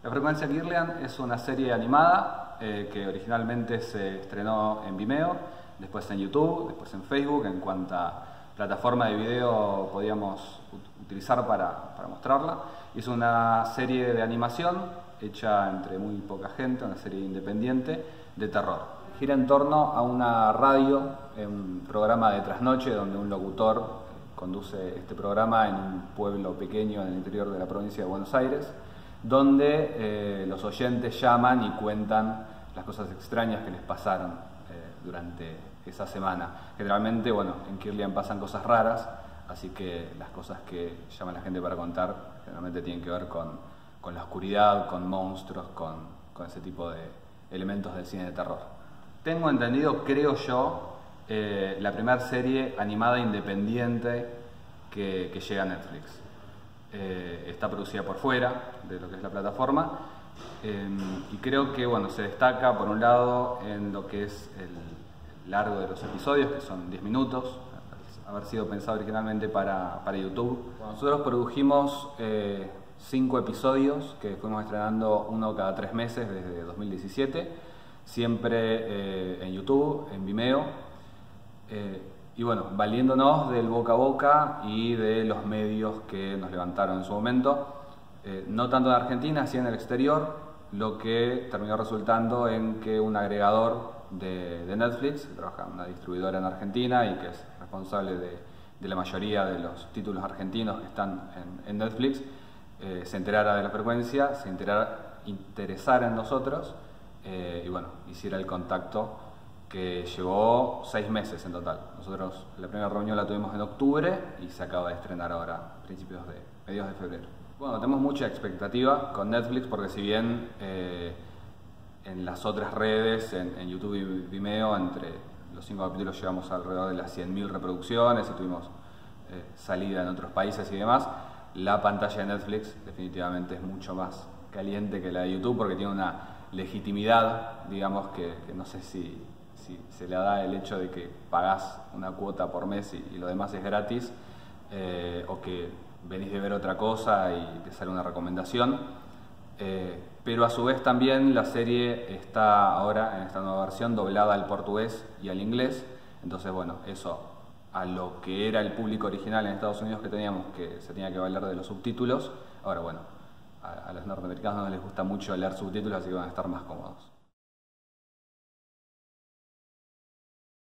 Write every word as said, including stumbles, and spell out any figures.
La Frecuencia Kirlian es una serie animada eh, que originalmente se estrenó en Vimeo, después en YouTube, después en Facebook, en cuanta plataforma de video podíamos utilizar para, para mostrarla. Es una serie de animación hecha entre muy poca gente, una serie independiente de terror. Gira en torno a una radio, un programa de trasnoche donde un locutor conduce este programa en un pueblo pequeño en el interior de la provincia de Buenos Aires, donde eh, los oyentes llaman y cuentan las cosas extrañas que les pasaron eh, durante esa semana. Generalmente, bueno, en Kirlian pasan cosas raras, así que las cosas que llama la gente para contar generalmente tienen que ver con, con la oscuridad, con monstruos, con, con ese tipo de elementos del cine de terror. Tengo entendido, creo yo, eh, la primera serie animada independiente que, que llega a Netflix. Eh, está producida por fuera de lo que es la plataforma eh, y creo que bueno, se destaca por un lado en lo que es el largo de los episodios, que son diez minutos, haber sido pensado originalmente para, para YouTube. Bueno, nosotros produjimos eh, cinco episodios que fuimos estrenando uno cada tres meses desde dos mil diecisiete, siempre eh, en YouTube, en Vimeo. Eh, Y bueno, valiéndonos del boca a boca y de los medios que nos levantaron en su momento, eh, no tanto en Argentina, sino en el exterior, lo que terminó resultando en que un agregador de, de Netflix, que trabaja en una distribuidora en Argentina y que es responsable de, de la mayoría de los títulos argentinos que están en, en Netflix, eh, se enterara de la frecuencia, se enterara, interesara en nosotros eh, y bueno, hiciera el contacto, que llevó seis meses en total. Nosotros la primera reunión la tuvimos en octubre y se acaba de estrenar ahora, a principios de, medios de febrero. Bueno, tenemos mucha expectativa con Netflix porque si bien eh, en las otras redes, en, en YouTube y Vimeo, entre los cinco capítulos llevamos alrededor de las cien mil reproducciones y tuvimos eh, salida en otros países y demás, la pantalla de Netflix definitivamente es mucho más caliente que la de YouTube porque tiene una legitimidad, digamos, que, que no sé si si se le da el hecho de que pagás una cuota por mes y, y lo demás es gratis, eh, o que venís de ver otra cosa y te sale una recomendación, eh, pero a su vez también la serie está ahora en esta nueva versión doblada al portugués y al inglés, entonces bueno, eso a lo que era el público original en Estados Unidos que teníamos, que se tenía que valer de los subtítulos, ahora bueno, a, a los norteamericanos no les gusta mucho leer subtítulos, así que van a estar más cómodos.